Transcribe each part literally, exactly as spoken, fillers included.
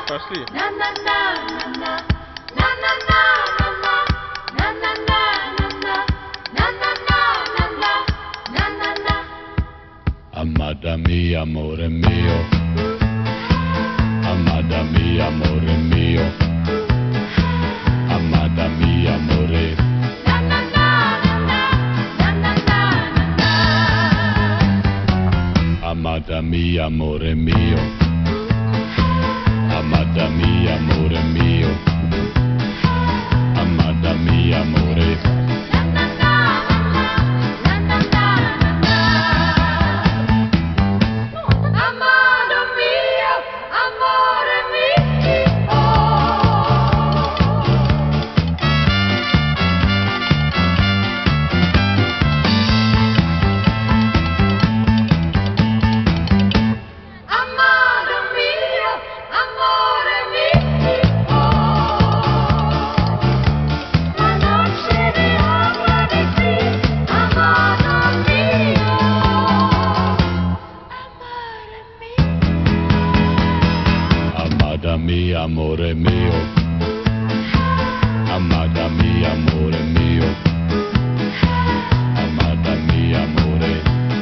Пошли. Amada mia, amore mio. Amada mia, amore mio. Amada mia, amore. Amada mia, amore mio. Amada mia, amore mio. Amada mia, amore. Amada mia, amore mio. Amada mia, amore mio. Amada mia, amore.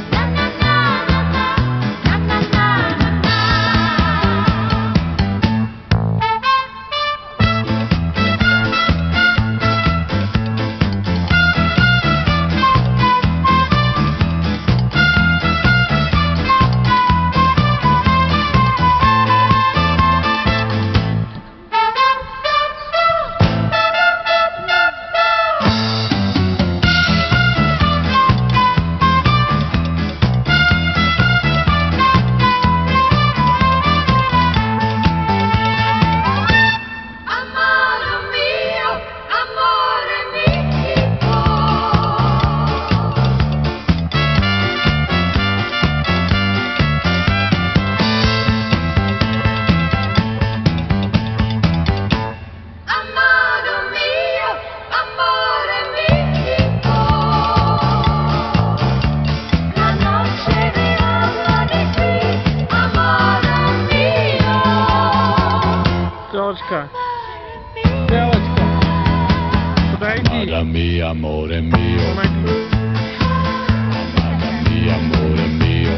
Девочка, девочка, подойди. Amada mia, amore mio. Помоги. Amada mia, amore mio.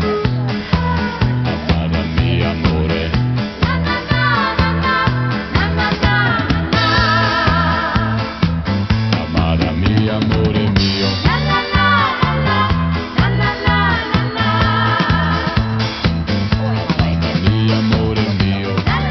Amada mia, amore. Amada mia, amore mio. Amada mia, amore mio.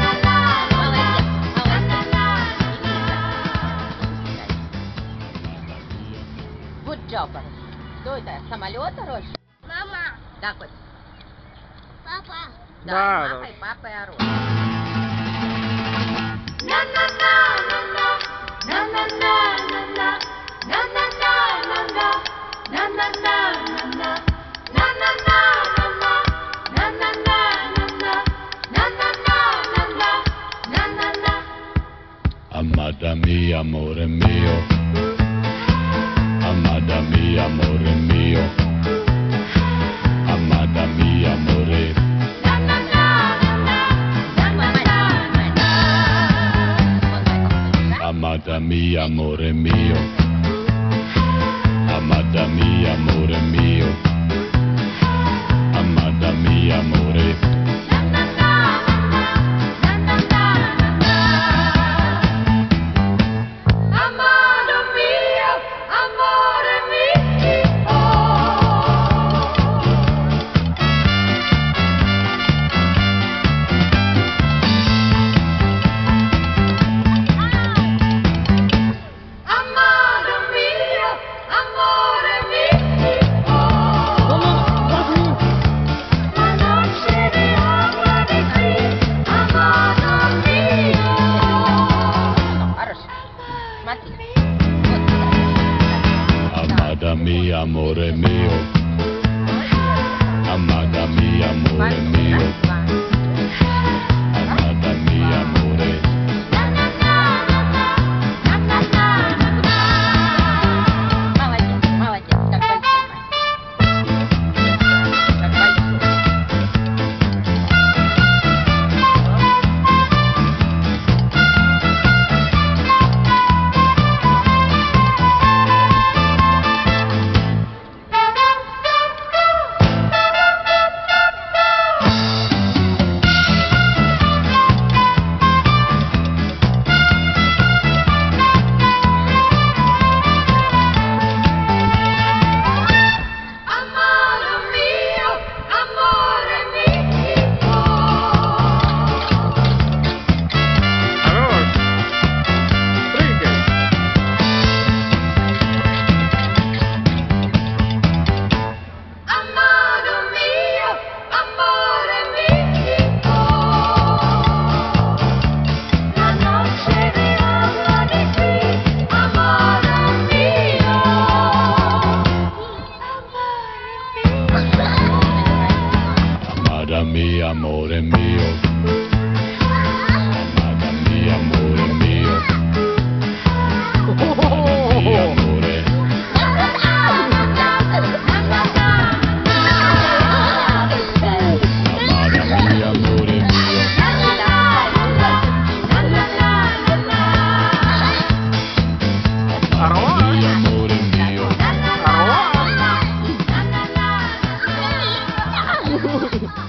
Good job. Что это? Самолет, Арош? Мама, Да, Коль. папа. Да, Да, мама и Арош. папа и Арош. Amada mia, amore mio. Amada mia, amore mio. Amada mia, amore. Amada mia, amore mio. Amada mia, amore mio. Amada mia, amore. Amada mia, amore mio. Amada mia, amore mio. Amada mia, amore. amore mio, amata mia, amore mio, amata mia, amore. Amata mia, amore mio, Aarosha. mia, amore mio. Aarosha.